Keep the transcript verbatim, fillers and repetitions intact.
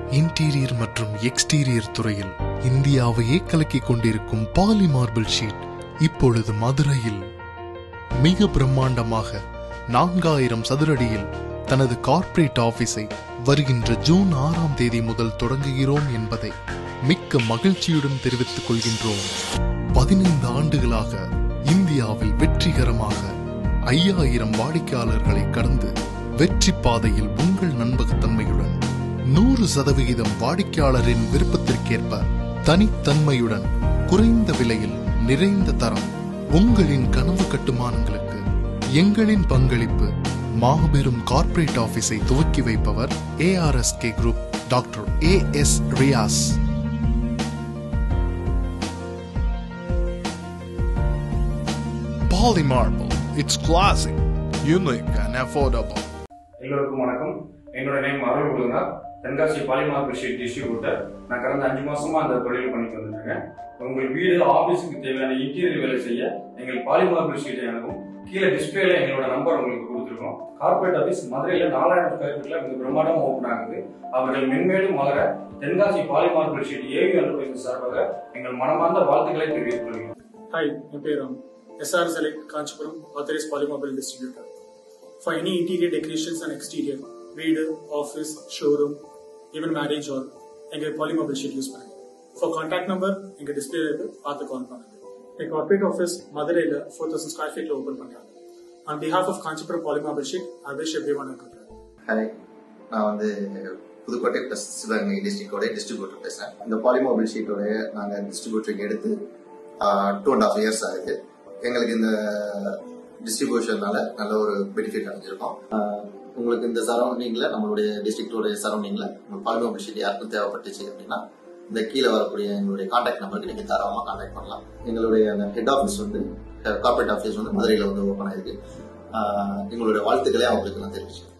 Interior மற்றும் exterior துறையில் இந்தியாவையே கலக்கிக் கொண்டிருக்கும் பாலி மார்பிள் ஷீட் இப்பொழுது மதுரையில் மிக பிரம்மாண்டமாக நான்காயிரம் சதுரடியில் தனது கார்ப்பரேட் ஆபீஸை வருகின்ற ஜூன் ஆறாம் தேதி முதல் தொடங்குகிறோம் என்பதை மிக்க மகிழ்ச்சியுடன் தெரிவித்துக் கொள்கின்றோம். பதினைந்து ஆண்டுகளாக இந்தியாவில் வெற்றிகரமாக ஐயாயிரம் வாடிக்கையாளர்களை கடந்து வெற்றி பாதையில் உங்கள் நம்பகத்தன்மையுடன் நூறு சதவிகிதம் வாடிக்கையாளரின் விருப்பத்திற்கேற்ப தனித்தன்மையுடன் குறைந்த விலையில் நிறைந்த தரம். உங்களின் கனவு கட்டுமானங்களுக்கு எங்களின் பங்களிப்பு. மாபெரும் கார்ப்பரேட் ஆபீஸை துவக்கி வைப்பவர் A R S K group, doctor A S Riyas. Poly Marble, it's classic, unique and affordable. எல்லோருக்கும் வணக்கம். என்னோட நேம் அருள் குழுனார். Tenkasi poly marble sheet distributor. நான் கடந்த அஞ்சு மாசமா அந்த தொழில் பண்ணிட்டு வந்துருக்கேன். உங்கள் வீடு ஆபீஸுக்கு தேவையான இன்டீரியர் வேலை செய்ய எங்கள் பாலி மார்பிள் ஷீட்டை அனுப்பும். கீழே டிஸ்பிளேல எங்களோட நம்பர் உங்களுக்கு கொடுத்துருக்கோம். கார்பரேட் ஆபீஸ் மதுரையில நாலாயிரம் ஸ்கொயர் ஃபீட்ல மிக பிரம்மாண்டமா ஓபன் ஆகுது. அவர்கள் மென்மேலும் மலர Tenkasi poly marble sheet AV enterprises சார்பாக எங்கள் மனமார்ந்த வாழ்த்துக்களை தெரிவித்துக் கொள்கிறோம். ஹாய், என் பேர் S R Select Kanchipuram, authorized Poly Marble distributor. For any interior decorations and exterior, வீடு, office, showroom, even marriage hall, எங்க Poly Marble sheet யூஸ் பண்ணுங்க. For contact number எங்க டிஸ்பிளேல இருக்கு, பார்த்து கால் பண்ணுங்க. எங்க கார்ப்பரேட் ஆஃபீஸ் மதுரையில four thousand ஸ்கொயர் ஃபீட்ல ஓபன் பண்றாங்க. On behalf of Kanchipuram Poly Marble sheet, I wish everyone a good day. Hi, நான் வந்து புதுக்கோட்டை பிளஸ் சிவகங்கை டிஸ்ட்ரிக்டோட டிஸ்ட்ரிபியூட்டர் பேசுறேன். இந்த பாலி மார்பிள் ஷீட்டோட நாங்கள் டிஸ்ட்ரிபியூட்டருக்கு எடுத்து டூ அண்ட் ஹாஃப் இயர்ஸ் ஆகுது. எங்களுக்கு இந்த டிஸ்ட்ரிபியூஷனால நல்ல ஒரு பெனிஃபிட் அடைஞ்சிருக்கோம். உங்களுக்கு இந்த சரௌண்டிங்ல நம்மளுடைய டிஸ்ட்ரிக்டோட சரௌண்டிங்ல பாலி மார்பிள் ஷீட் யாருக்கும் தேவைப்பட்டுச்சு அப்படின்னா இந்த கீழே வரக்கூடிய எங்களுடைய கான்டாக்ட் நம்பருக்கு நீங்க தாராளமாக கான்டாக்ட் பண்ணலாம். எங்களுடைய அந்த ஹெட் ஆஃபீஸ் வந்து கார்பரேட் ஆஃபீஸ் வந்து மதுரையில வந்து ஓப்பன் ஆயிருக்கு. எங்களுடைய வாழ்த்துக்களே அவங்களுக்கு நான் தெரிவிச்சேன்.